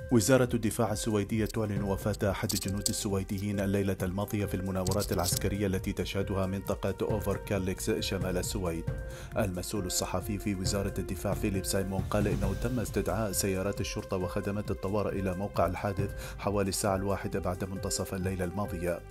وزارة الدفاع السويدية تعلن وفاة أحد الجنود السويديين الليلة الماضية في المناورات العسكرية التي تشهدها منطقة أوفر كاليكس شمال السويد. المسؤول الصحفي في وزارة الدفاع فيليب سايمون قال إنه تم استدعاء سيارات الشرطة وخدمات الطوارئ إلى موقع الحادث حوالي الساعة 1 بعد منتصف الليلة الماضية.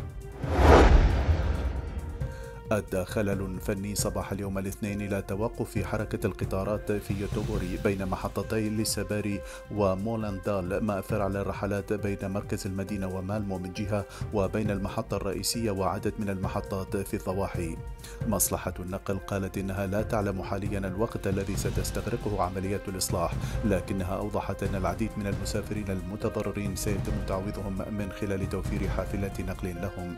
أدى خلل فني صباح اليوم الاثنين إلى توقف حركة القطارات في يوتوبوري بين محطتي ليساباري ومولاندال، ما أثر على الرحلات بين مركز المدينة ومالمو من جهة وبين المحطة الرئيسية وعدد من المحطات في الضواحي. مصلحة النقل قالت إنها لا تعلم حاليا الوقت الذي ستستغرقه عمليات الإصلاح، لكنها أوضحت أن العديد من المسافرين المتضررين سيتم تعويضهم من خلال توفير حافلة نقل لهم.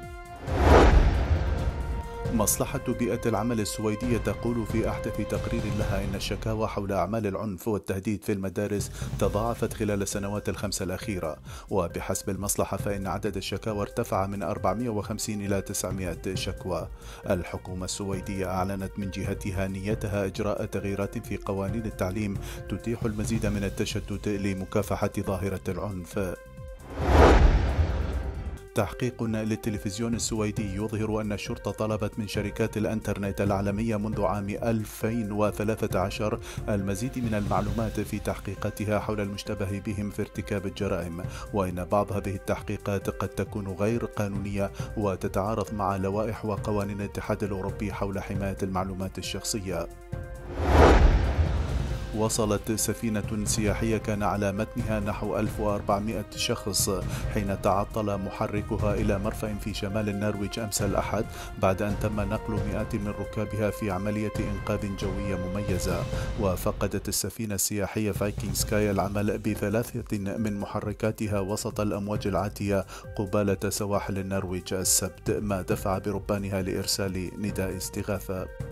مصلحة بيئة العمل السويدية تقول في أحدث تقرير لها إن الشكاوى حول أعمال العنف والتهديد في المدارس تضاعفت خلال السنوات الخمس الأخيرة، وبحسب المصلحة فإن عدد الشكاوى ارتفع من 450 إلى 900 شكوى. الحكومة السويدية أعلنت من جهتها نيتها إجراء تغييرات في قوانين التعليم تتيح المزيد من التشتت لمكافحة ظاهرة العنف. تحقيق للتلفزيون السويدي يظهر أن الشرطة طلبت من شركات الإنترنت العالمية منذ عام 2013 المزيد من المعلومات في تحقيقاتها حول المشتبه بهم في ارتكاب الجرائم، وإن بعض هذه التحقيقات قد تكون غير قانونية وتتعارض مع لوائح وقوانين الاتحاد الأوروبي حول حماية المعلومات الشخصية. وصلت سفينة سياحية كان على متنها نحو 1400 شخص حين تعطل محركها إلى مرفأ في شمال النرويج أمس الأحد، بعد أن تم نقل مئات من ركابها في عملية إنقاذ جوية مميزة. وفقدت السفينة السياحية فايكنج سكاي العمل بثلاثة من محركاتها وسط الأمواج العاتية قبالة سواحل النرويج السبت، ما دفع بربانها لإرسال نداء استغاثة.